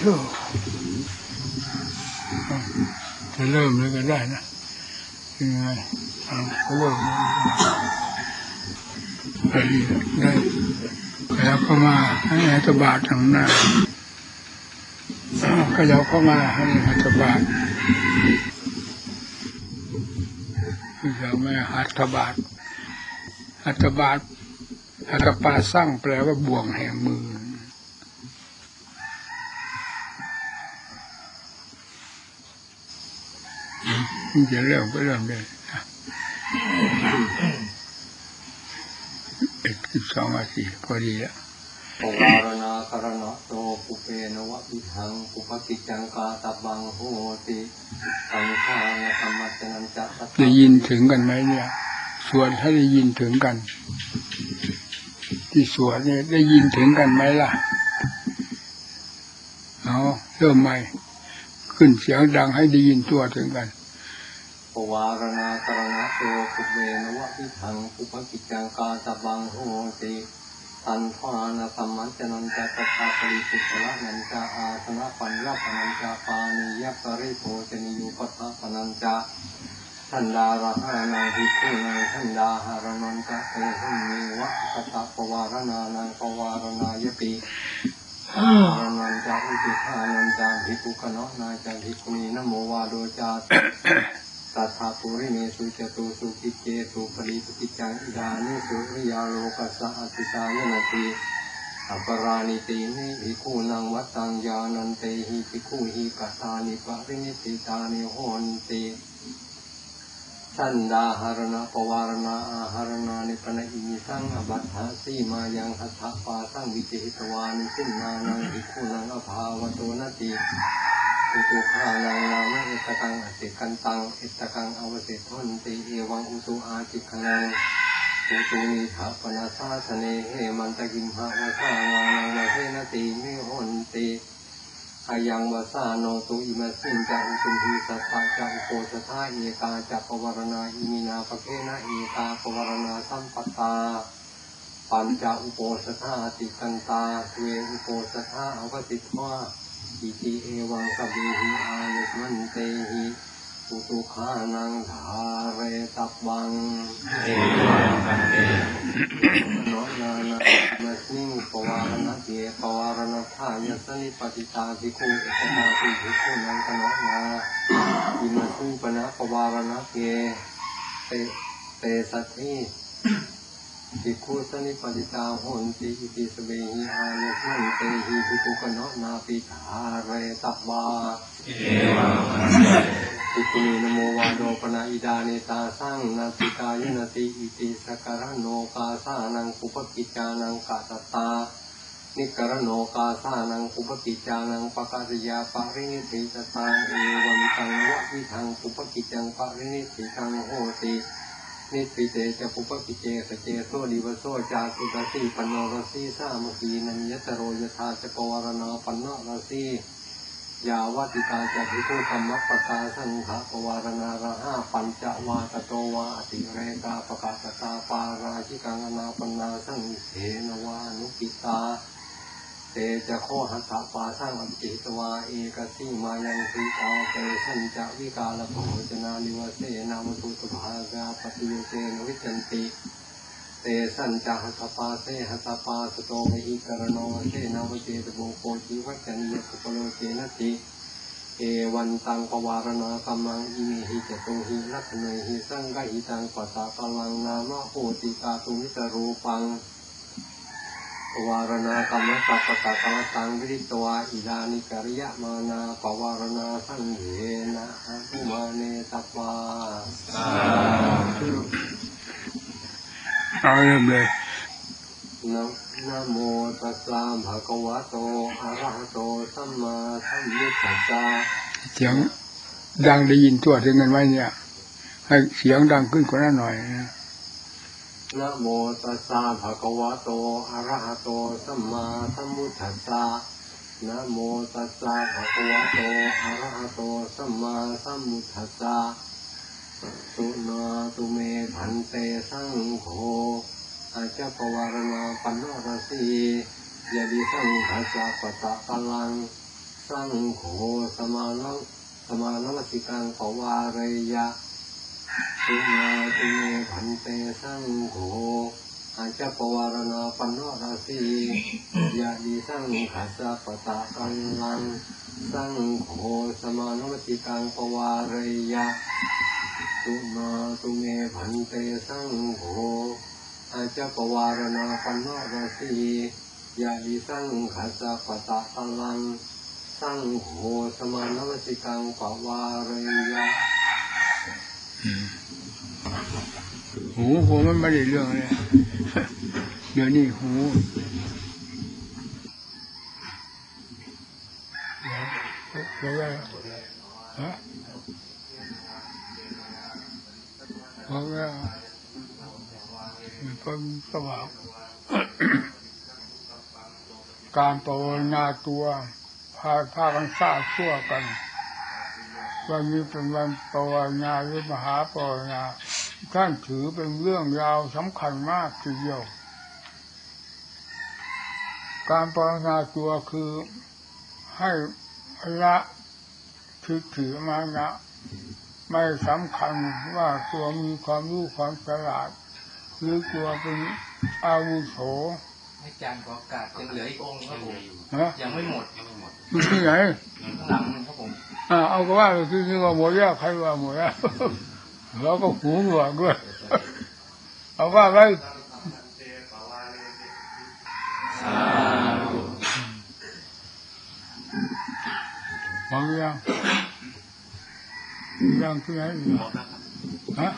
จะเริ่มเลยก็ได้นะยังไงก็เริ่มได้แล้วก็มาให้อัตบาททางหน้าก็เราเข้ามาให้อัตบาทเราไม่อัตบาทอัตบาทอัตปาสร้างแปลว่าบ่วงแห่งมือจะเริ่มก็เริ่มเลย12 นาทีพอดีแล้วปวารณาคารณะโตปุเปนวะวิหังปุปกิจจังกาตบังโหติสังฆาธรรมะนันจะได้ยินถึงกันไหมเนี่ยสวดให้ได้ยินถึงกันที่สวดเนี่ยได้ยินถึงกันไหมล่ะเอาเริ่มใหม่ขึ้นเสียงดังให้ได้ยินตัวถึงกันปวารณาคารณะโตปุเปนวะวิหังปุปกิจจังกาตบังโหติสันทานาธรรมะนันจะตถาปริสุทธะนันจะอาสนะปัญญาปนันจะปานิยปริโภชนิยุปตะปนันจะทันดาระหานาภิกขุนังทันดาหารนันจะเตหิมิวะกตะปวารณานังปวารณายติหารนันจะอุติธานันจะภิกขุขณะนาจะภิกขุนีนโมวาโดจาตัทธาปุริเนสุจตุสุขิเจสุปริปติจังอิดานิสุริยาโลกัสสะอติตายนาติอัปราณิตินิภิกขุนังวัตตังญาณันเตหิภิกขุหิกัตตานิปรินิติตานิโหนติสันดาหารณะปวารณาอาหารณานิปนะอิมิสังอบัตถะสีมายังหัตถะปาสังวิจิตวานิสินานังภิกขุนังอภาวโตนะติอุตุภานังนามะเอตตังอติกันตังเอตตังอวเสทนติเอวังอุตุอาติคังอุตุนิถาปนาสาสเนเหมันตกิมหาวสาวานังวะเทนติมิโหนติอายังวสาโนตุอิมัสสินจะอุตุหิสัตตะจะอุโปสถาเอกาจะปวารณาอิมินาภเคนะเอกาปวารณาสัมปตาปัญจอุโปสถาติกันตาเวอุโปสถาอวติทวาอิติเอวังสัพพิหิอายุมันเตหิอุตุขานังธาเรตับวังเอวังกันเตโนนานามัสมิงปวารณะเกปวารณะทายสนิปติตาภิกขุเอกนาภิกขุนังกโนนาอิมัสมิงปนะปวารณะเกเตสัทธิภิกขุสนิปติตาโหนติอิติสเบหิอายุมันเตหิภิกขุกโนนาปิธาเรตับวาเอวังภิกขุนีนโมวาโดปนาอิดาเนตาสังนาติกายนติอิติสการโนกาสานังปุปกิจานังกาตตานิกรโนกาสานังปุปกิจานังปะกาศยาปรินิติตตาเอวัมตังวะวิทังปุปกิจังปรินิติตังโหตินิติเตจะปุปกิเจสเจโสดิวโสจาตุตติปโนรสีสามขีนันยตโรยธาจะปวารณาปโนรสียาวติกาจะภิกขุธรรมปตาสังฆปวารณาระหะปัญจวาตโตวาติเรกาปกาสตาปาราชิกังอนาปนาสังเถนวานุกิตาเตจะโคหัตถปาสังอภิตวาเอกสีมายังสีตาเตสัญจวิกาลโภจนานิวเสนามตุตภากาปฏิโยเตนวิจันติเตสัญจหัตถปาเสหัตถปาสโตเมหิกรโนเสนาวเจตโมโคจิวัจนิยกุปโลเจนติเอวันตังปวารณากัมมังอิมิหิจตุหิลักขณหิสังฆหิตังปัสสะกลังนามะโหติกาตุมิตรูปังปวารณากัมมะสัพพะกะตังวิริตวาอิดานิกริยะมานาปวารณาสังเหนะอะหุมาเนตัปปาเอาเริ่มเลยนะโมตัสสะภะคะวะโตอะระหะโตสัมมาสัมพุทธัสสะเสียงดังได้ยินทั่วถึงกันไหมเนี่ยให้เสียงดังขึ้นกว่านั้นหน่อยนะนะโมตัสสะภะคะวะโตอะระหะโตสัมมาสัมพุทธัสสะนะโมตัสสะภะคะวะโตอะระหะโตสัมมาสัมพุทธัสสะสุนาตุเมพันเตสังโฆอาจปวารณาปโนรสียดิสังฆัสสะปะตะกัลังสสังโฆสมานังสิกังปวาเรยะตุมาตุเมพันเตสังโฆอาจจะปวารณาปันโนราสียะดีสังขัสสะปะตะกังลังสังโฆสมานังสิกังปวาเรยะตุมาตุเมพันเตสังโฆอาจจะปวารณาปันโนราสียะดีสังขัสสะปะตะกังลังสังโฆสมานังสิกังปวาเรยะหูมันไม่ได้เรื่องเลยเดี๋ยวนี้หูบอกว่าฮะบอกว่ามันเป็นสภาพการภาวนาตัวพากันสร้างชั่วกันวันนี้เป็นวันภาวนาหรือมหาภาวนาท่านถือเป็นเรื่องราวสำคัญมากทีเดียวการภาวนาตัวคือให้ละทิฏฐิมานะไม่สำคัญว่าตัวมีความรู้ความฉลาดหรือตัวเป็นอาวุโสอาจารย์ขอโอกาสยังเหลืออีกองค์ครับผมยังไม่หมดอยู่ที่ไหนข้างหลังครับผมเอาก็ว่าที่นี่ก็หมดแล้วใครว่าหมดแล้วเราก็หูหนวกด้วยเอาว่าไว้ฟังยังที่ไหนฮะ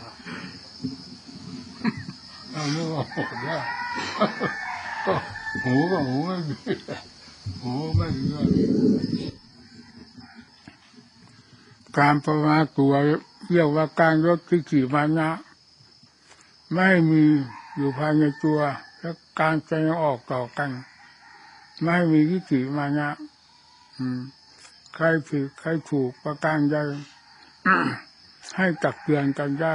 เอาเรื่องหมดแล้วก็หูไม่ดีหูไม่ดีการภาวนาตัวเรียกว่าการลดทิฏฐิมานะไม่มีอยู่ภายในตัวและการแสดงออกต่อกันไม่มีทิฏฐิมานะใครผิดใครถูกประการใด ให้ตักเตือนกันได้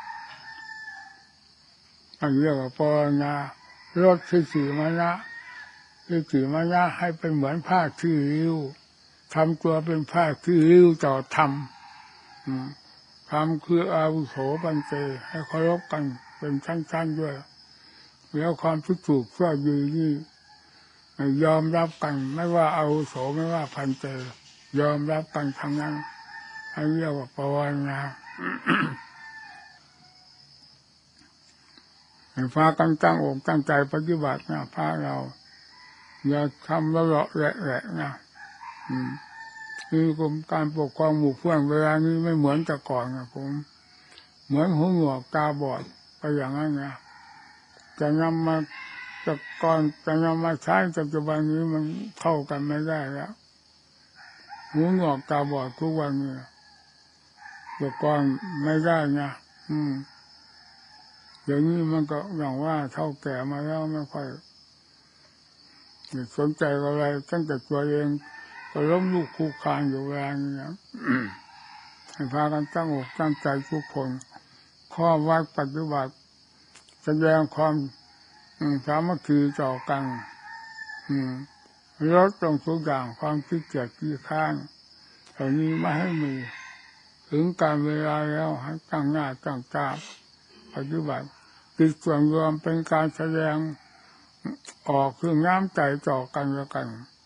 อันเรียกว่าภาวนาลดทิฏฐิมานะทิฏฐิมานะให้เป็นเหมือนผ้าที่ริ้วทำตัวเป็นผ้าที่ริ้วต่อธรรมธรรมคืออาวุโสบันเตให้เคารพกันเป็นชั้นๆด้วยแล้วความถูกชั่วดีนี่ยอมรับกันไม่ว่าอาวุโสไม่ว่าพันเตยอมรับกันทั้งนั้นให้เรียกว่าภาวนาให้พากันตั้งอกตั้งใจปฏิบัตินะพาเราอย่าทำละเลาะแหละนะคือกรมการปกครองหมู่เพื่อนเวลานี้ไม่เหมือนแต่ก่อนนะผมเหมือนหูหนวกตาบอดไปอย่างนั้นนะจะนำมาจากก่อนจะนำมาใช้ปัจจุบันนี้มันเข้ากันไม่ได้แล้วหูหนวกตาบอดทุกวันนี้แต่ก่อนไม่ได้นะเดี๋ยวนี้มันก็อย่างว่าเท่าแก่มาแล้วไม่ค่อยสนใจอะไรตั้งแต่ตัวเองก็ล้มลุกคลุกคลานอยู่เวลานี้นะให้พากันตั้งอกตั้งใจทุกคนข้อวัดปฏิบัติแสดงความสามัคคีต่อกันลดตรงทุกอย่างความขี้เกียจขี้ข้านเหล่านี้ไม่ให้มีถึงการเวลาแล้วให้ตั้งหน้าตั้งตาปฏิบัติจิตส่วนรวมเป็นการแสดงออกคือน้ำใจต่อกันแล้วกัน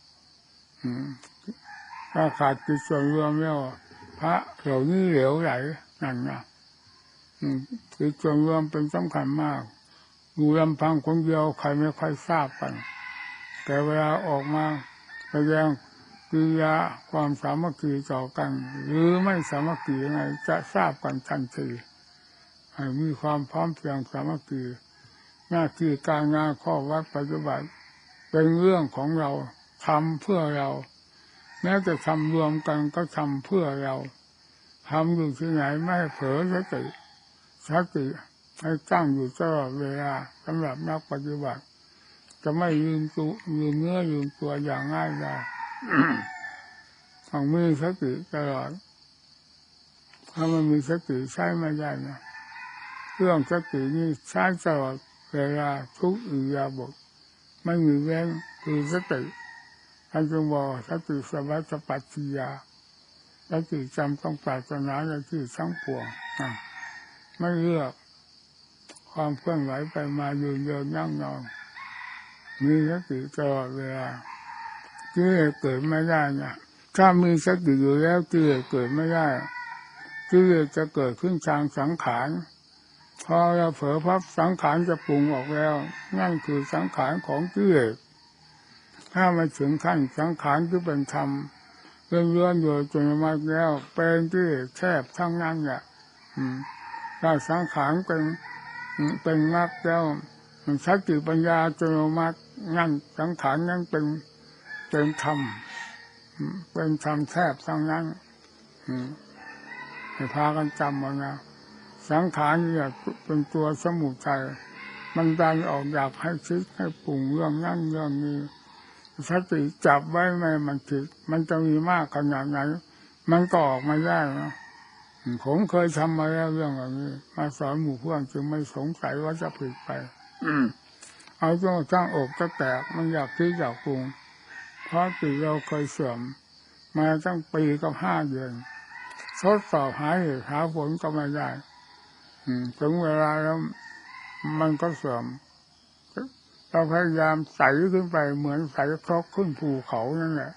ถ้าขาดจิตส่วนรวมแล้วพระเหล่านี้เหลวไหลนั่นนะจิตส่วนรวมเป็นสำคัญมากอยู่ลำพังคนเดียวใครไม่ค่อยทราบกันแต่เวลาออกมาแสดงกิริยาความสามัคคีต่อกันหรือไม่สามัคคียังไงจะทราบกันทันทีให้มีความพร้อมเพรียงสามัคคีหน้าที่การงานข้อวัดปฏิบัติเป็นเรื่องของเราทำเพื่อเราแม้จะทำรวมกันก็ทำเพื่อเราทำอยู่ที่ไหนไม่ให้เผลอสติให้ตั้งอยู่ตลอดเวลาสำหรับนักปฏิบัติจะไม่ลืมเนื้อลืมตัวอย่างง่ายได้ต้องมีสติตลอดถ้ามันมีสติใช้ไม่ได้นะเรื่องสตินี่ใช้ตลอดเวลาทุกอิริยาบถไม่มีเว้นคือสติทท่านจึงบอกสติสวัสปัจจิยาสติจำต้องปรารถนาในที่ทั้งปวงไม่เลือกความเคลื่อนไหวไปมายืนเดินนั่งนอนมีสติตลอดเวลากิเลสเกิดไม่ได้นะถ้ามีสติอยู่แล้วกิเลสเกิดไม่ได้กิเลสจะเกิดขึ้นทางสังขารพอเราเผลอพับสังขารจะปรุงออกแล้วนั่นคือสังขารของกิเลสถ้ามาถึงขั้นสังขารที่เป็นธรรมเรื่องโดยจนมาแล้วเป็นกิเลสแทบทั้งนั้นแหละถ้าสังขารเป็นมรรคแล้วสติปัญญาจนมานั่นสังขารนั้นเป็นธรรมเป็นธรรมแทบทั้งนั้นให้พากันจำเอานะสังขารเนี่ยเป็นตัวสมุทัยมันดันออกอยากให้คิดให้ปรุงเรื่องนั้นเรื่องนี้สติจับไว้ไม่มันคิดมันจะมีมากขนาดไหนมันก็ออกมาได้นะผมเคยทำมาแล้วเรื่องแบบนี้มาสอนหมู่เพื่อนจึงไม่สงสัยว่าจะผิดไปเอาจนตั้งอกจะแตกมันอยากคิดอยากปรุงเพราะจิตเราเคยเสื่อมมาตั้งปีกับ5 เดือนทดสอบหาเหตุหาผลก็ไม่ได้ถึงเวลาแล้วมันก็เสื่อมเราพยายามใส่ขึ้นไปเหมือนใส่ครกขึ้นภูเขานั่นแหละ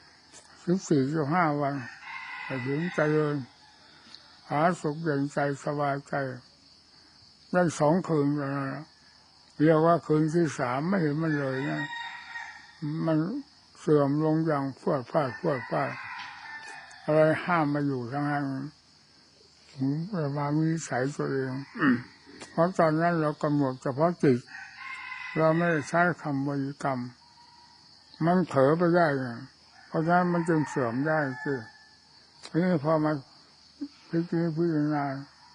14-15 วันแต่ถึงเจริญหาสุขเย็นใจสบายใจได้2 คืนแล้วนะเรียกว่าคืนที่ 3ไม่เห็นมันเลยนะมันเสื่อมลงอย่างพวดพลาดอะไรห้ามมาอยู่ทั้งนั้นเรามาวิสัยตัวเองเพราะตอนนั้นเรากำหนดเฉพาะจิตเราไม่ได้ใช้คำบริกรรมมันเผลอไปได้ไงเพราะฉะนั้นมันจึงเสื่อมได้สินี่พอมาพิจารณา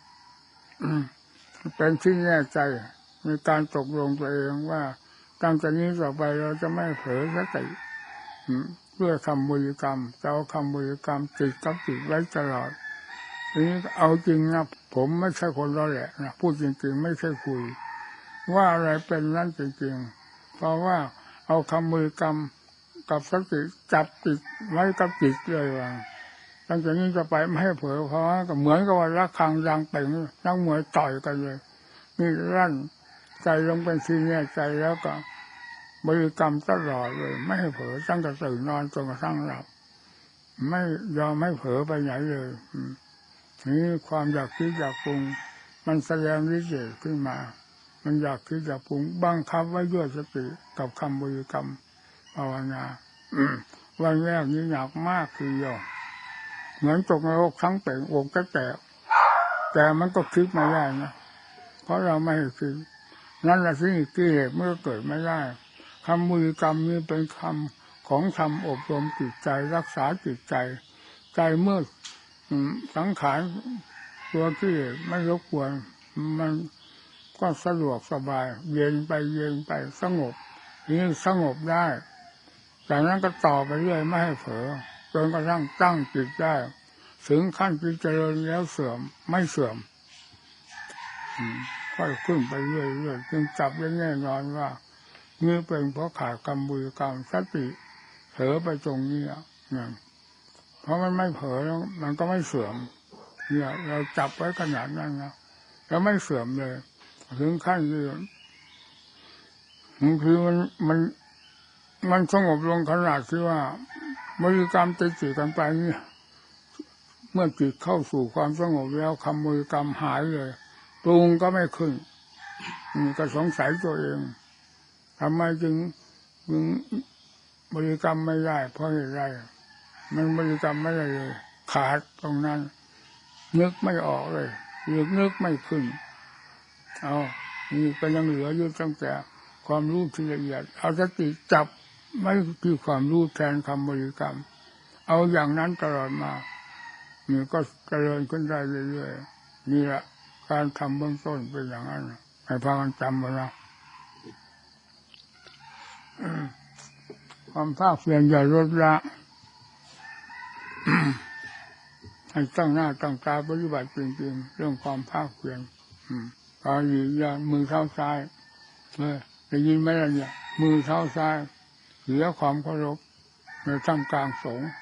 เป็นที่แน่ใจมีการตกลงตัวเองว่าตั้งแต่นี้ต่อไปเราจะไม่เผลอสติเพื่อคำบริกรรมจะเอาคำบริกรรมติดกับจิตไว้ตลอดทีนี้เอาจริงนะผมไม่ใช่คนล้อแหละนะพูดจริงๆไม่ใช่คุยว่าอะไรเป็นนั่นจริงๆเพราะว่าเอาคำบริกรรมกับสติจับจิตไว้กับจิตเลยว่าตั้งแต่นี้จะไปไม่ให้เผลอเพราะก็เหมือนกับว่าระฆังดังเป่งนักมวยต่อยกันเลยนี่รั่นใจลงเป็นที่แน่ใจแล้วก็บริกรรมตลอดเลยไม่ให้เผลอตั้งแต่ตื่นนอนจนกระทั่งหลับไม่ยอมให้เผลอไปไหนเลยนี่ความอยากคิดอยากปรุงมันแสดงฤทธิ์ขึ้นมามันอยากคิดอยากปรุงบังคับไว้ด้วยสติกับคำบริกรรมภาวนาวันแรกนี้หนักมากคือย่อเหมือนตกนรกทั้งเป่งอกก็แตกแต่มันก็คิดไม่ได้นะเพราะเราไม่คิดนั่นแหละที่กิเลสเมื่อเกิดไม่ได้คำบริกรรมนี้เป็นคำของธรรมอบรมจิตใจรักษาจิตใจใจเมื่อสังขารตัวที่ไม่รบกวนมันก็สะดวกสบายเย็นไปสงบนี่สงบได้จากนั้นก็ต่อไปเรื่อยไม่ให้เผลอจนกระทั่งตั้งจิตได้ถึงขั้นจิตเจริญแล้วเสื่อมไม่เสื่อมค่อยขึ้นไปเรื่อยจึงจับได้แน่นอนว่านี่เป็นเพราะขาดกรรมบุญกรรมสติเผลอไปตรงนี้เนี่ยเพราะมันไม่เผลอแล้วมันก็ไม่เสื่อมเนี่ยเราจับไว้ขนาดนั้นนะแล้วไม่เสื่อมเลยถึงขั้นที่คือมันสงบลงขนาดที่ว่าบริกรรมติดกันไปนี่เมื่อจิตเข้าสู่ความสงบแล้วคำบริกรรมหายเลยปรุงก็ไม่ขึ้นก็สงสัยตัวเองทำไมจึงบริกรรมไม่ได้เพราะอะไรมันบริกรรมไม่ได้เลยขาดตรงนั้นนึกไม่ออกเลยนึกไม่ขึ้นเอานี่ก็ยังเหลืออยู่ตั้งแต่ความรู้ที่ละเอียดเอาสติจับไม่ที่ความรู้แทนคำบริกรรมเอาอย่างนั้นตลอดมานี่ก็เจริญขึ้นได้เรื่อยๆนี่แหละการทำเบื้องต้นเป็นอย่างนั้นให้พากันจำไว้นะความภาคเพียรอย่าลดละให้ตั้งหน้าตั้งตาปฏิบัติจริงๆเรื่องความภาคเพียรตอนนี้อย่ามือเท้าซ้ายได้ยินไหมล่ะเนี่ยมือเท้าซ้ายเหลือความเคารพในท่ามกลางสงฆ์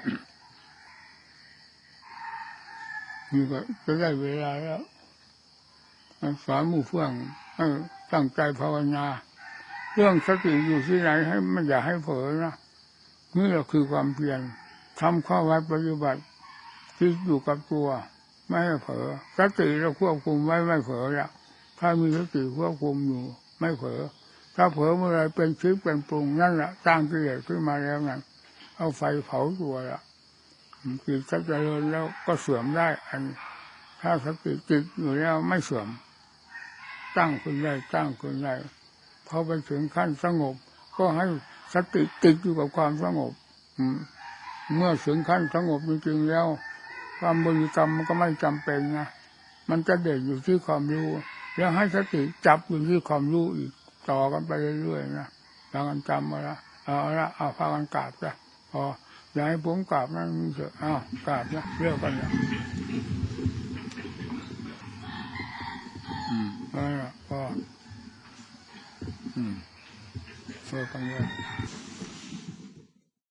นี่ก็จะได้เวลาแล้วสอนหมู่เฟื่องให้ตั้งใจภาวนาเรื่องสติอยู่ที่ไหนให้มันอย่าให้เผลอนะนี่แหละคือความเพียรทำข้อวัดปฏิบัติที่อยู่กับตัวไม่ให้เผลอสติเราควบคุมไว้ไม่เผลอละถ้ามีสติควบคุมอยู่ไม่เผลอถ้าเผลอเมื่อไรเป็นคิดเป็นปรุงนั่นแหละสร้างกิเลสขึ้นมาแล้วนั่นเอาไฟเผาตัวละจิตจะเจริญแล้วก็เสื่อมได้อันถ้าสติจิตอยู่แล้วไม่เสื่อมตั้งขึ้นได้พอไปถึงขั้นสงบก็ให้สติติดอยู่กับความสงบเมื่อถึงขั้นสงบจริงๆแล้วความบริกรรมมันก็ไม่จำเป็นนะมันจะเด่นอยู่ที่ความรู้แล้วให้สติจับอยู่ที่ความรู้อีกต่อกันไปเรื่อยๆนะพากันจำมาละเอาพากันกราบจ้ะพออย่าให้ผมกราบนั่นเถอะกราบนะเรื่องกันเนี่ยก็เพื่อกันเลย